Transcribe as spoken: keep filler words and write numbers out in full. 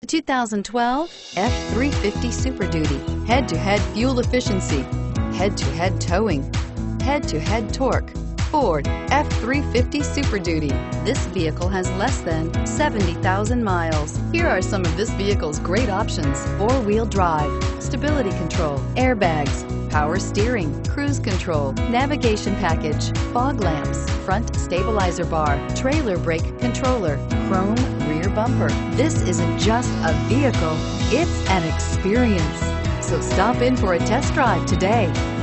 two thousand twelve F three fifty Super Duty. Head-to-head fuel efficiency, head-to-head towing, head-to-head torque. Ford F three fifty Super Duty. This vehicle has less than seventy thousand miles. Here are some of this vehicle's great options: four-wheel drive, stability control, airbags, power steering, cruise control, navigation package, fog lamps, front stabilizer bar, trailer brake controller, chrome rear bumper. This isn't just a vehicle, it's an experience. So stop in for a test drive today.